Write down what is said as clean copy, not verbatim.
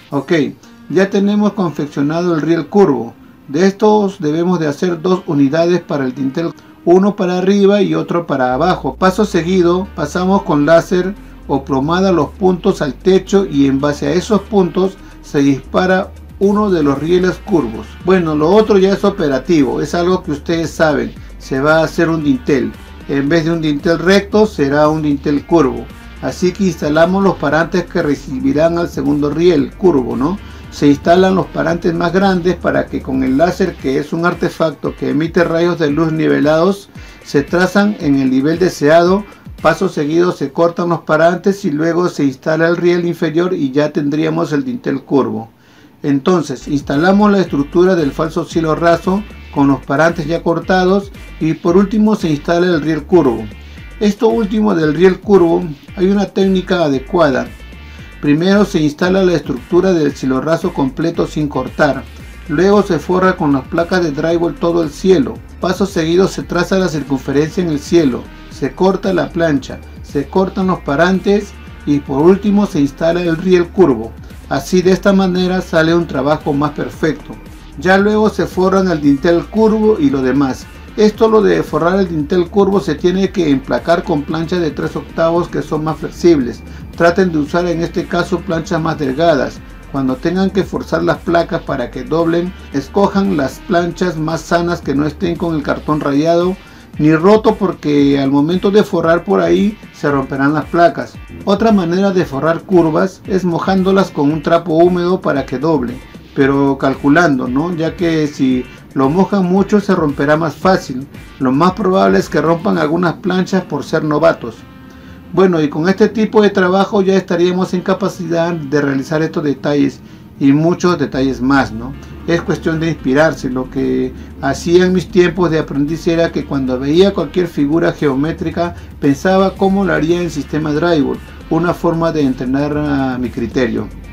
Ok, ya tenemos confeccionado el riel curvo. De estos debemos de hacer 2 unidades para el dintel, uno para arriba y otro para abajo. Paso seguido pasamos con láser o plomada los puntos al techo y en base a esos puntos se dispara uno de los rieles curvos. Bueno, lo otro ya es operativo, es algo que ustedes saben, se va a hacer un dintel. En vez de un dintel recto será un dintel curvo. Así que instalamos los parantes que recibirán al segundo riel curvo, ¿no? Se instalan los parantes más grandes para que con el láser, que es un artefacto que emite rayos de luz nivelados, se trazan en el nivel deseado. Paso seguido se cortan los parantes y luego se instala el riel inferior y ya tendríamos el dintel curvo. Entonces instalamos la estructura del falso cielo raso con los parantes ya cortados y por último se instala el riel curvo. Esto último del riel curvo hay una técnica adecuada. Primero se instala la estructura del cielo raso completo sin cortar. Luego se forra con las placas de drywall todo el cielo. Paso seguido se traza la circunferencia en el cielo. Se corta la plancha, se cortan los parantes y por último se instala el riel curvo. Así de esta manera sale un trabajo más perfecto. Ya luego se forran el dintel curvo y lo demás. Esto, lo de forrar el dintel curvo, se tiene que emplacar con planchas de 3/8 que son más flexibles. Traten de usar en este caso planchas más delgadas. Cuando tengan que forzar las placas para que doblen, escojan las planchas más sanas que no estén con el cartón rayado ni roto, porque al momento de forrar por ahí se romperán las placas. Otra manera de forrar curvas es mojándolas con un trapo húmedo para que doble, pero calculando, ¿no? Ya que si lo mojan mucho se romperá más fácil. Lo más probable es que rompan algunas planchas por ser novatos. Bueno, y con este tipo de trabajo ya estaríamos en capacidad de realizar estos detalles y muchos detalles más, ¿no? Es cuestión de inspirarse. Lo que hacía en mis tiempos de aprendiz era que cuando veía cualquier figura geométrica pensaba cómo lo haría en sistema drywall, una forma de entrenar a mi criterio.